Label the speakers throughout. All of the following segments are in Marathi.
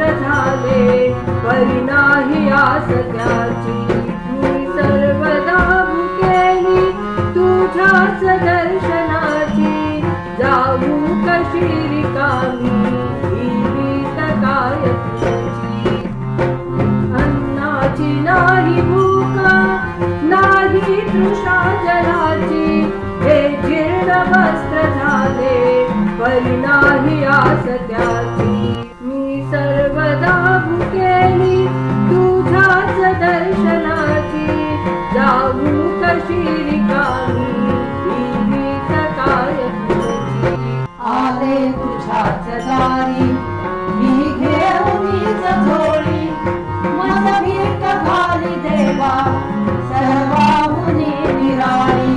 Speaker 1: झाले परी नाही आस त्याची. मी सर्वदा भुकेली तुझ्याच दर्शनाची, जाऊ कशी रिकामी जीवित काय तुझी. अन्नाची नाही भूक नाही तृषा जलाची, हे जीर्ण वस्त्र झाले परी नाही आस त्याची. मी सर्वदा भुकेली तुझ्याच दर्शनाची, जाऊ कशी रिकामी जीवित काय तुझी.
Speaker 2: आले तुझ्याच दारी मी घेऊन झोळी, मज भीक घाली देवा सर्वाहुनी निराळी.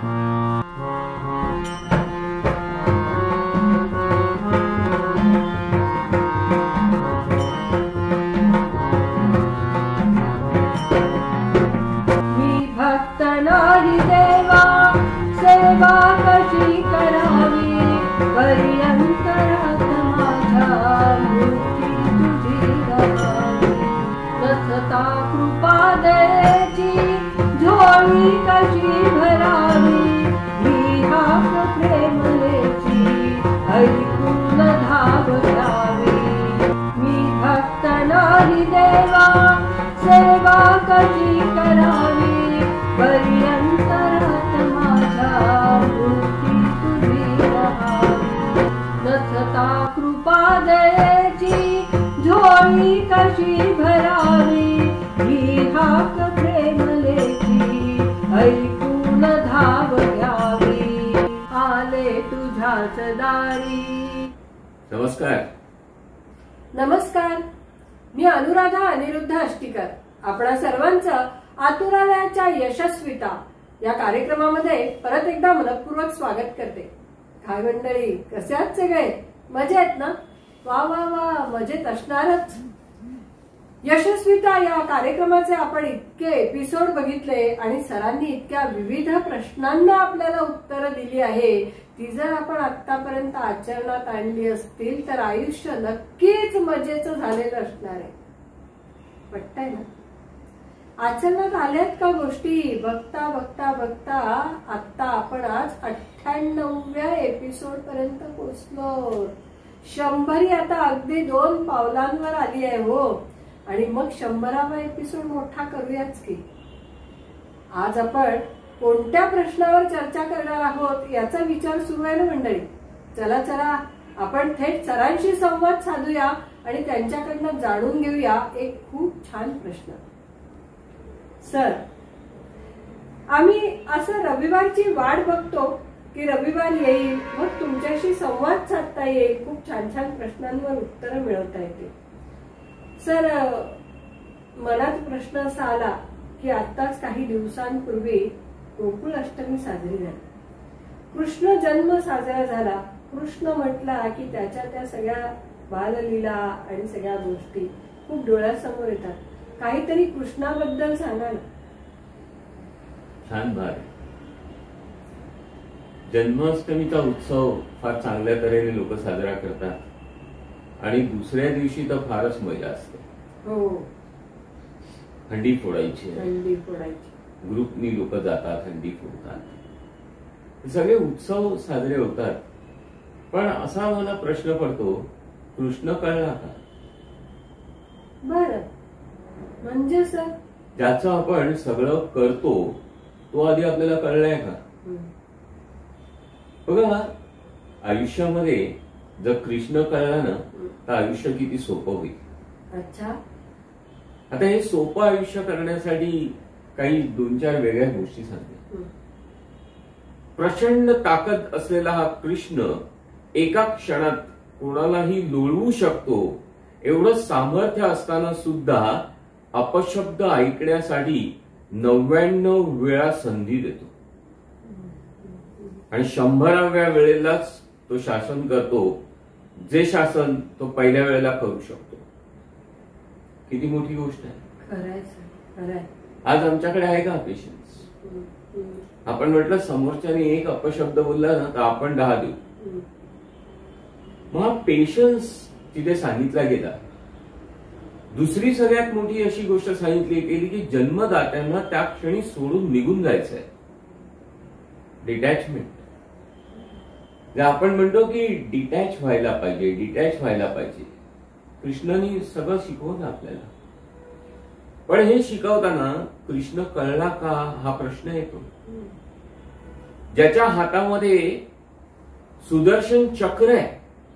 Speaker 1: मी भक्त नाही देवा सेवा कशी करावी, परी अंतरात माझ्या मूर्ती तुझी रहावी. नसता कृपा द्यायची झोळी कशी भरावी, ही हाक प्रेमलेची ऐकून धाव घ्यावी. मी भक्त नाही देवा सेवा कशी करावी, परी अंतरात माझ्या मूर्ती तुझी रहावी. नसता कृपा द्यायची झोळी कशी भरावी, ही हाक प्रेमलेची ऐकून धाव घ्यावी. आले तुझ्याच दारी.
Speaker 3: नमस्कार.
Speaker 1: नमस्कार, मी अनुराधा अनिरुद्ध अष्टीकर आपणा सर्वांचं आतुरालयाच्या यशस्विता या कार्यक्रमामध्ये परत एकदा मनपूर्वक स्वागत करते. काय मंडळी, कसे आहात सगळे? मजेत ना? वा वा वा, मजेत असणारच. यशस्विता या कार्यक्रमाचे आपण इतके एपिसोड बघितले आणि सरांनी इतक्या विविध प्रश्नांना आपल्याला उत्तरं दिली आहे. ती जर आपण आतापर्यंत आचरणात आणली असतील तर आयुष्य नक्कीच मजेचं झालेलं असणार आहे. पटतंय ना? आचरणात आल्यात का गोष्टी? बघता बघता बघता आता आपण आज 98व्या एपिसोड पर्यंत पोहोचलो. 100 आता अगदी 2 पावलांवर आली आहे हो. आणि मग 100वा एपिसोड मोठा करूयाच की. आज आपण कोणत्या प्रश्नावर चर्चा करणार आहोत याचा विचार सुरू आहे ना मंडळी. चला चला आपण थेट सरांशी संवाद साधूया आणि त्यांच्याकडनं जाणून घेऊया एक खूप छान प्रश्न. सर, आम्ही असं रविवारची वाट बघतो की रविवार येईल, मग तुमच्याशी संवाद साधता येईल, खूप छान छान प्रश्नांवर उत्तरं मिळवता येतील. सर, मनात प्रश्न असा आला की आत्ताच काही दिवसांपूर्वी गोकुळ अष्टमी साजरी झाली. कृष्ण जन्म साजरा झाला. कृष्ण म्हटला की त्याच्या त्या सगळ्या बाललीला आणि सगळ्या गोष्टी खूप डोळ्यासमोर येतात. काहीतरी कृष्णाबद्दल सांगा ना.
Speaker 3: छान भार. जन्माष्टमीचा उत्सव फार चांगल्या तऱ्हेने लोक साजरा करतात आणि दुसऱ्या दिवशी तर फारच मजा असते.
Speaker 1: हो,
Speaker 3: हंडी फोडायची. ग्रुपनी लोक जातात, हंडी फोडतात, सगळे उत्सव साजरे होतात. पण असा मला प्रश्न पडतो, कृष्ण कळला का?
Speaker 1: बरं, म्हणजे सर
Speaker 3: ज्याचं आपण सगळं करतो तो आधी आपल्याला कळलाय का? बघा, आयुष्यामध्ये जर कृष्ण कळला ना तर आयुष्य किती सोपं होईल.
Speaker 1: अच्छा.
Speaker 3: आता हे सोपं आयुष्य करण्यासाठी काही 2-4 वेगळ्या गोष्टी सांगते. प्रचंड ताकद असलेला हा कृष्ण एका क्षणात कोणालाही लोळवू शकतो. एवढं सामर्थ्य असताना सुद्धा अपशब्द ऐकण्यासाठी 99 वेळा संधी देतो आणि 100व्या वेळेलाच तो शासन करतो, जे शासन तो पहिल्या वेळेला करू शकतो. किती मोठी गोष्ट आहे.
Speaker 1: खरंय.
Speaker 3: आज आमच्याकडे आहे का पेशन्स? आपण म्हटलं समोरच्याने एक अपशब्द बोलला ना तर आपण 10 देऊ. मग पेशन्स तिथे सांगितला गेला दुसरी सगळ्यात मोठी अशी गोष्ट सांगितली गेली की जन्मदात्यांना त्या क्षणी सोडून निघून जायचंय. डिटॅचमेंट. आपण म्हणतो की डिटॅच व्हायला पाहिजे, डिटॅच व्हायला पाहिजे. कृष्णाने सगळं शिकवलं आपल्याला. पण हे शिकवताना कृष्ण कळला का हा प्रश्न येतो. ज्याच्या हातामध्ये सुदर्शन चक्र आहे,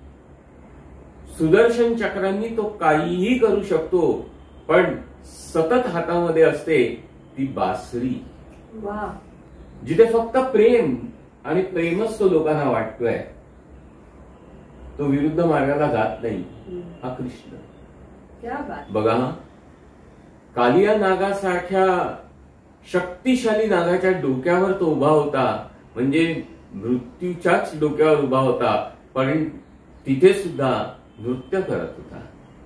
Speaker 3: सुदर्शन चक्रांनी तो काहीही करू शकतो, पण सतत हातामध्ये असते ती बासरी. जिथे फक्त प्रेम आणि प्रेमच तो लोकांना वाटतोय. तो विरुद्ध मार्गाला जात नाही. हा कृष्ण. बघा, कालिया नागासारख्या शक्तिशाली नागाच्या डोक्यावर तो उभा होता, म्हणजे मृत्यूच्याच डोक्यावर उभा होता, पण तिथे सुद्धा नृत्य करत होता.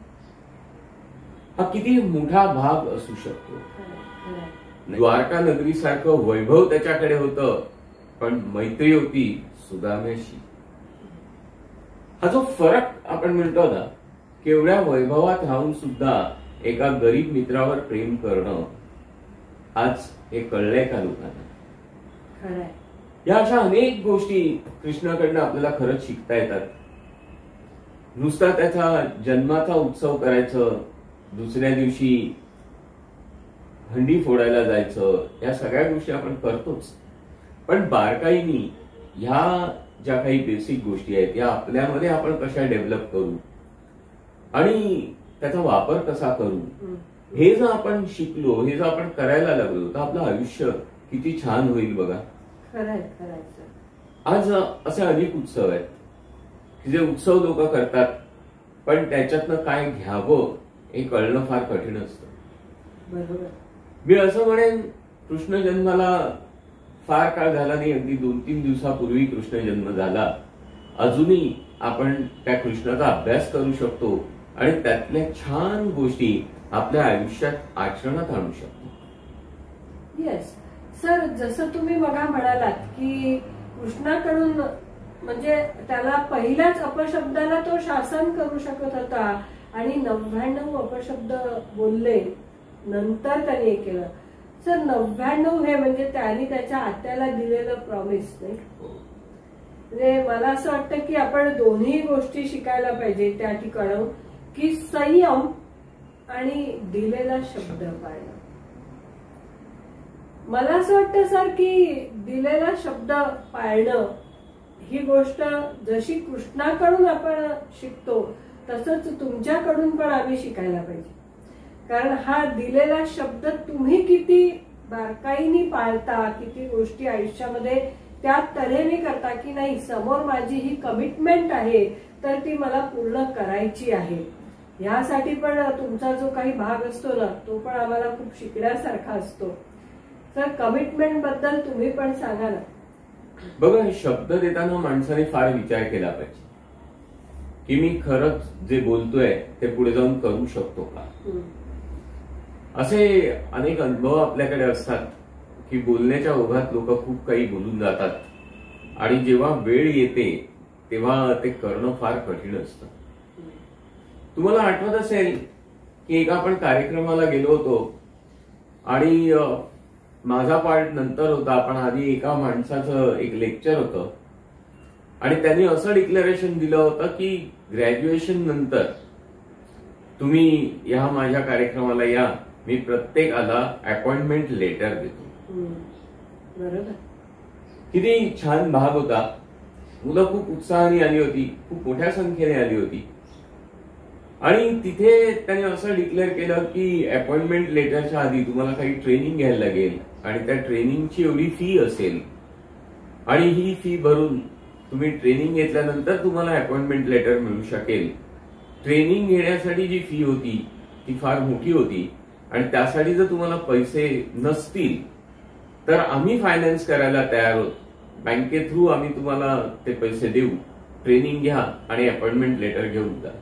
Speaker 3: हा किती मोठा भाग असू शकतो. द्वारका नगरी सारखं वैभव त्याच्याकडे होतं, पण मैत्री होती सुदाम्याशी. हा जो फरक आपण म्हणतो ना, केवढ्या वैभवात राहून सुद्धा एका गरीब मित्रावर प्रेम करणं, आज हे कळलंय का लोकांना. या अशा अनेक गोष्टी कृष्णाकडनं आपल्याला खरंच शिकता येतात. नुसता त्याचा जन्माचा उत्सव करायचं, दुसऱ्या दिवशी हंडी फोडायला जायचं, या सगळ्या गोष्टी आपण करतोच. पण बारकाईनी ह्या ज्या काही बेसिक गोष्टी आहेत या आपल्यामध्ये आपण कशा डेव्हलप करू आणि त्याचा वापर कसा करू, हे जर आपण शिकलो, हे जर आपण करायला लागलो, तर आपलं आयुष्य किती छान होईल. बघा, आज असे अनेक उत्सव आहेत की जे उत्सव लोक करतात, पण त्याच्यातनं काय घ्यावं हे कळणं फार कठीण असतं.
Speaker 1: बरोबर.
Speaker 3: मी असं म्हणेन, कृष्ण जन्माला फार काळ झाला नाही, अगदी 2-3 दिवसापूर्वी कृष्ण जन्म झाला. अजूनही आपण त्या कृष्णाचा अभ्यास करू शकतो आणि त्यातल्या छान गोष्टी आपल्या आयुष्यात आचरणात आणू शकतो.
Speaker 1: येस सर, जसं तुम्ही बघा म्हणालात की कृष्णाकडून म्हणजे त्याला पहिल्याच अपशब्दाला तो शासन करू शकत होता आणि 99 अपशब्द बोलले, नंतर त्याने हे केलं. सर, 99 हे म्हणजे त्याने त्याच्या आत्याला दिलेलं प्रॉमिस नाही. म्हणजे मला असं वाटतं की आपण दोन्ही गोष्टी शिकायला पाहिजे त्या ठिकाणी, की संयम आणि दिलेला शब्द पाळणं. मला असं वाटतं सर की दिलेला शब्द पाळणं ही गोष्ट जशी कृष्णाकडून आपण शिकतो तसंच तुमच्याकडून पण आम्ही शिकायला पाहिजे. कारण हा दिलेला शब्द तुम्ही किती बारकाईने पाळता, किती गोष्टी आयुष्यामध्ये त्या तऱ्हेने करता की नाही, समोर माझी ही कमिटमेंट आहे तर ती मला पूर्ण करायची आहे. यासाठी पण तुमचा जो काही भाग असतो ना, तो पण आम्हाला खूप शिकण्यासारखा असतो. सर, कमिटमेंट बद्दल तुम्ही पण सांगा ना.
Speaker 3: बघा, शब्द देताना माणसाने फार विचार केला पाहिजे की मी खरंच जे बोलतोय ते पुढे जाऊन करू शकतो का. असे अनेक अनुभव आपल्याकडे असतात की बोलण्याच्या ओघात लोक खूप काही बोलून जातात आणि जेव्हा वेळ येते तेव्हा ते करणं फार कठीण असतं. तुम्हाला आठवत असेल की एका आपण कार्यक्रमाला गेलो होतो आणि माझा पार्ट नंतर होता, पण आधी एका माणसाचं एक लेक्चर होतं आणि त्यांनी असं डिक्लेरेशन दिलं होतं की ग्रॅज्युएशन नंतर तुम्ही या माझ्या कार्यक्रमाला या, मी प्रत्येकाला अपॉइंटमेंट लेटर देतो.
Speaker 1: बरोबर.
Speaker 3: किती छान भाग होता. मुलं खूप उत्साहाने आली होती, खूप मोठ्या संख्येने आली होती आणि तिथे त्यांनी असं डिक्लेअर केलं की अपॉइंटमेंट लेटरच्या आधी तुम्हाला काही ट्रेनिंग घ्यायला लागेल आणि त्या ट्रेनिंगची एवढी फी असेल आणि ही फी भरून तुम्ही ट्रेनिंग घेतल्यानंतर तुम्हाला अपॉइंटमेंट लेटर मिळू शकेल. ट्रेनिंग घेण्यासाठी जी फी होती ती फार मोठी होती आणि त्यासाठी जर तुम्हाला पैसे नसतील तर आम्ही फायनान्स करायला तयार आहोत. बँके थ्रू आम्ही तुम्हाला ते पैसे देऊ, ट्रेनिंग घ्या आणि अपॉइंटमेंट लेटर घेऊन जा.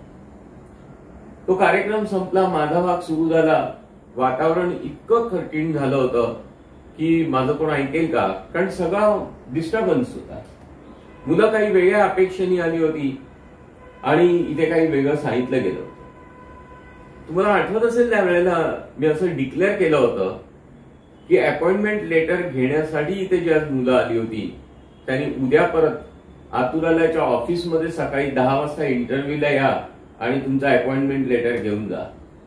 Speaker 3: तो कार्यक्रम संपला, माझा भाग सुरू झाला. वातावरण इतकं कठीण झालं होतं की माझं कोण ऐकेल का, कारण सगळा डिस्टर्बन्स होता. मुलं काही वेगळ्या अपेक्षेने आली होती आणि इथे काही वेगळं सांगितलं गेलं होतं. तुम्हाला आठवत असेल त्यावेळेला मी असं डिक्लेअर केलं होतं की अपॉइंटमेंट लेटर घेण्यासाठी इथे जी आज मुलं आली होती त्यांनी उद्या परत आतुरालयाच्या ऑफिसमध्ये सकाळी 10 वाजता इंटरव्ह्यूला या आणि तुमचा अपॉइंटमेंट लेटर घेऊन जा.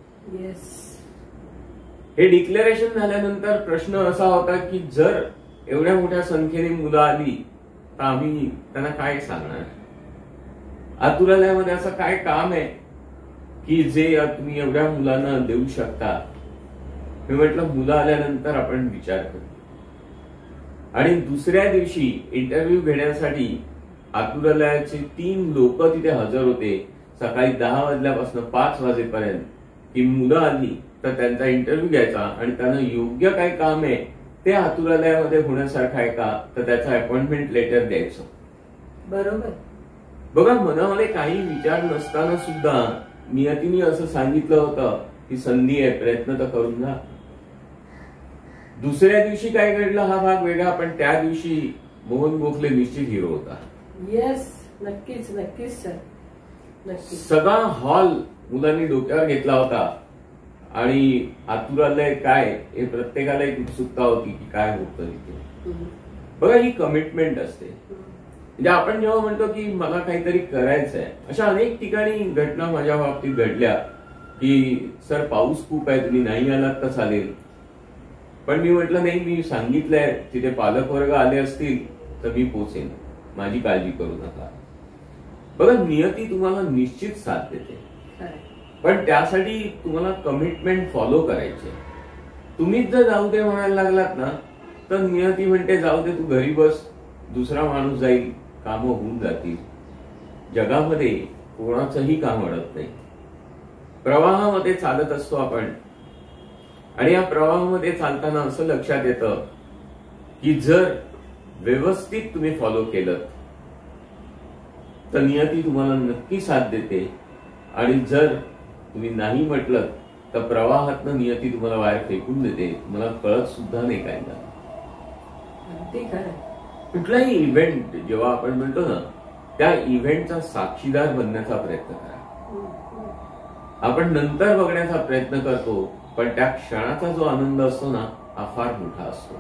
Speaker 3: हे डिक्लेरेशन झाल्यानंतर प्रश्न असा होता की जर एवढ्या मोठ्या संख्येने मुलं आली तर आम्ही त्यांना काय सांगणार. आतुरालयामध्ये असं काय काम आहे की जे तुम्ही एवढ्या मुलांना देऊ शकता. मी म्हटलं मुलं आल्यानंतर आपण विचार करू. आणि दुसऱ्या दिवशी इंटरव्ह्यू घेण्यासाठी आतुरालयाचे 3 लोक तिथे हजर होते. सकाळी 10 वाजल्यापासून 5 वाजेपर्यंत ही मुलं आली तर त्यांचा इंटरव्ह्यू घ्यायचा आणि त्यांना योग्य काय काम आहे ते आतुरालयामध्ये होण्यासारखं आहे का तर त्याचं अपॉइंटमेंट लेटर द्यायचं.
Speaker 1: बरोबर.
Speaker 3: बघा, मनामध्ये काही विचार नसताना सुद्धा नियतीने असं सांगितलं होतं की संधी आहे, प्रयत्न तर करून जा. दुसऱ्या दिवशी काय घडलं हा भाग वेगळा, पण त्या दिवशी मोहन गोखले निश्चित हिरो होता.
Speaker 1: येस, नक्कीच नक्कीच सर, नक्कीच.
Speaker 3: सगळा हॉल मुलांनी डोक्यावर घेतला होता आणि आतुरालय काय हे प्रत्येकाला एक उत्सुकता होती की काय होतं इथे. बघा, ही कमिटमेंट असते. म्हणजे आपण जेव्हा म्हणतो की मला काहीतरी करायचंय, अशा अनेक ठिकाणी घटना माझ्या बाबतीत घडल्या की सर पाऊस खूप आहे, तुम्ही नाही आलात तर चालेल. पण मी म्हटलं नाही, मी सांगितलंय तिथे पालकवर्ग आले असतील तर मी पोचेन, माझी काळजी करू नका. बघा, नियती तुम्हाला निश्चित साथ देते, पण त्यासाठी तुम्हाला कमिटमेंट फॉलो करायचे. तुम्हीच जर जाऊ दे म्हणायला लागलात ना तर नियती म्हणते जाऊ दे, तू घरी बस, दुसरा माणूस जाईल, कामं होऊन जातील. जगामध्ये कोणाचंही काम अडत नाही. प्रवाहामध्ये चालत असतो आपण आणि या प्रवाहामध्ये चालताना असं लक्षात येतं की जर व्यवस्थित तुम्ही फॉलो केलं तर नियती तुम्हाला नक्की साथ देते आणि जर तुम्ही नाही म्हटलं तर प्रवाहातनं नियती तुम्हाला बाहेर फेकून देते, तुम्हाला कळत सुद्धा नाही काय झालं. कुठलाही इव्हेंट जेव्हा आपण म्हणतो ना त्या इव्हेंटचा साक्षीदार बनण्याचा प्रयत्न करा. आपण नंतर बघण्याचा प्रयत्न करतो, पण त्या क्षणाचा जो आनंद असतो ना हा फार मोठा असतो.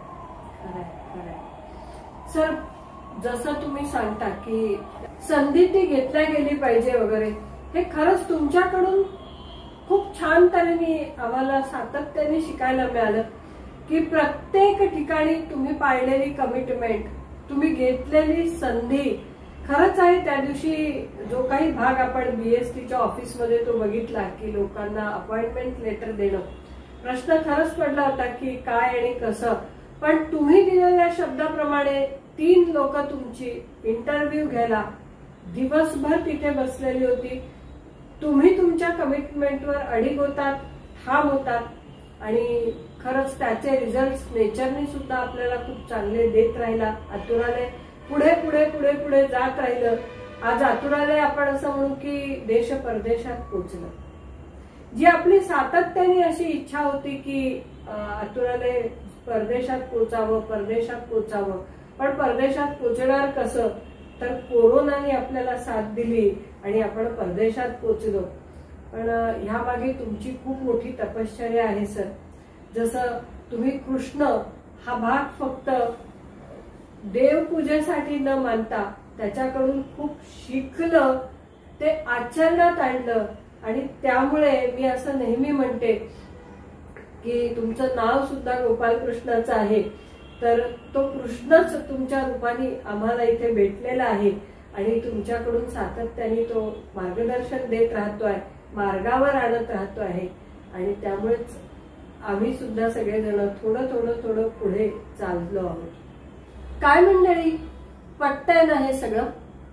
Speaker 1: सर, जसं तुम्ही सांगता की संधी ती घेतल्या गेली पाहिजे वगैरे, हे खरंच तुमच्याकडून खूप छान तऱ्हेने आम्हाला सातत्याने शिकायला मिळालं की प्रत्येक ठिकाणी तुम्ही पाळलेली कमिटमेंट, तुम्ही घेतलेली संधी खरंच आहे. त्या दिवशी जो काही भाग आपण बीएसटीच्या ऑफिसमध्ये तो बघितला की लोकांना अपॉइंटमेंट लेटर देणं, प्रश्न खरंच पडला होता की काय आणि कसं. पण तुम्ही दिलेल्या शब्दाप्रमाणे 3 लोक तुमची इंटरव्ह्यू घ्यायला दिवसभर तिथे बसलेली होती. तुम्ही तुमच्या कमिटमेंटवर अडिग होतात, ठाम होतात आणि खरंच त्याचे रिझल्ट नेचरने सुद्धा आपल्याला खूप चांगले देत राहिला. आतुरालय पुढे पुढे पुढे पुढे जात राहिलं. आज आतुरालय आपण असं म्हणू की देश परदेशात पोहोचलं. जी आपली सातत्याने अशी इच्छा होती की आतुरालय परदेशात पोचावं, परदेशात पोचावं, पण परदेशात पोचणार कसं, तर कोरोनाने आपल्याला साथ दिली आणि आपण परदेशात पोचलो. पण ह्या मागे तुमची खूप मोठी तपश्चर्या आहे सर. जसं तुम्ही कृष्ण हा भाग फक्त देवपूजेसाठी न मानता त्याच्याकडून खूप शिकलं, ते आचरणात आणलं आणि त्यामुळे मी असं नेहमी म्हणते की तुमचं नाव सुद्धा गोपालकृष्णाचं आहे. तर तो कृष्णच तुमच्या रूपाने आम्हाला इथे भेटलेला आहे आणि तुमच्याकडून सातत्याने तो मार्गदर्शन देत राहतोय, मार्गावर आणत राहतो आहे आणि त्यामुळेच आम्ही सुद्धा सगळेजण थोडं थोडं थोडं पुढे चाललो आहोत. काय मंडळी, पटतंय ना हे सगळं?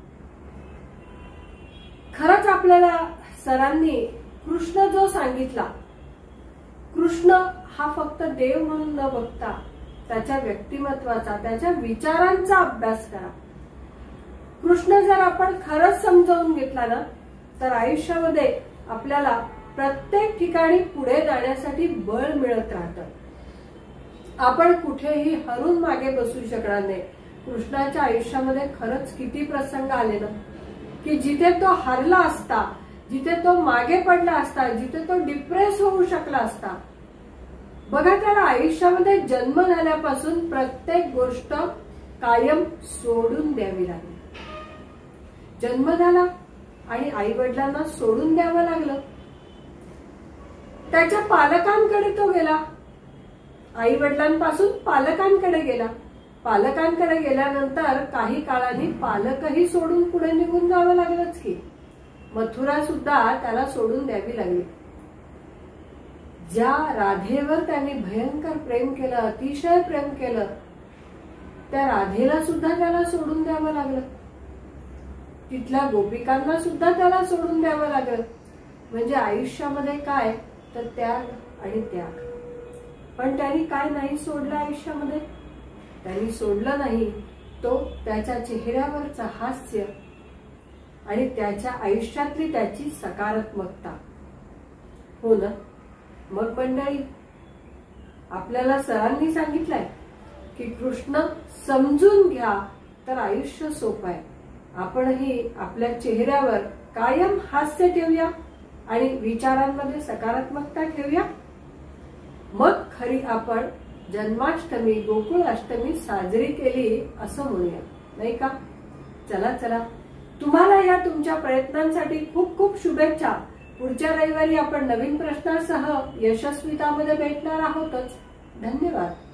Speaker 1: खरंच आपल्याला सरांनी कृष्ण जो सांगितला, कृष्ण हा फक्त देव म्हणून न बघता त्याच्या व्यक्तिमत्वाचा, त्याच्या विचारांचा अभ्यास करा. कृष्ण जर आपण खरंच समजावून घेतला ना तर आयुष्यामध्ये आपल्याला प्रत्येक ठिकाणी पुढे जाण्यासाठी बळ मिळत राहतं. आपण कुठेही हरून मागे बसू शकणार नाही. कृष्णाच्या आयुष्यामध्ये खरंच किती प्रसंग आले ना की जिथे तो हरला असता, जिथे तो मागे पडला असता, जिथे तो डिप्रेस होऊ शकला असता, बघा त्याला आयुष्यामध्ये जन्म झाल्यापासून प्रत्येक गोष्ट कायम सोडून द्यावी लागली. जन्म झाला आणि आई वडिलांना सोडून द्यावं लागलं. त्याच्या पालकांकडे तो गेला, आई वडिलांपासून पालकांकडे गेला. पालकांकडे गेल्यानंतर काही काळाने पालकही सोडून पुढे निघून जावं लागलंच की. मथुरा सुद्धा त्याला सोडून द्यावी लागली. ज्या राधेवर त्याने भयंकर प्रेम केलं, अतिशय प्रेम केलं, त्या राधेला सुद्धा त्याला सोडून द्यावं लागलं. तिथल्या गोपिकांना सुद्धा त्याला सोडून द्यावं लागलं. म्हणजे आयुष्यामध्ये काय तर त्याग आणि त्याग. पण त्यांनी काय नाही सोडलं आयुष्यामध्ये? त्यांनी सोडलं नाही तो त्याच्या चेहऱ्यावरचं हास्य आणि त्याच्या आयुष्यातली त्याची सकारात्मकता. हो ना? मग मंडळी, आपल्याला सरांनी सांगितलंय की कृष्ण समजून घ्या तर आयुष्य सोपं आहे. आपणही आपल्या चेहऱ्यावर कायम हास्य ठेवूया आणि विचारांमध्ये सकारात्मकता ठेवूया. मग खरी आपण जन्माष्टमी, गोकुळाष्टमी साजरी केली असं म्हणूया, नाही का? चला चला, तुम्हाला या तुमच्या प्रयत्नांसाठी खूप खूप शुभेच्छा. पुढच्या रविवारी आपण नवीन प्रश्नासह यशस्वितामध्ये भेटणार आहोतच. धन्यवाद.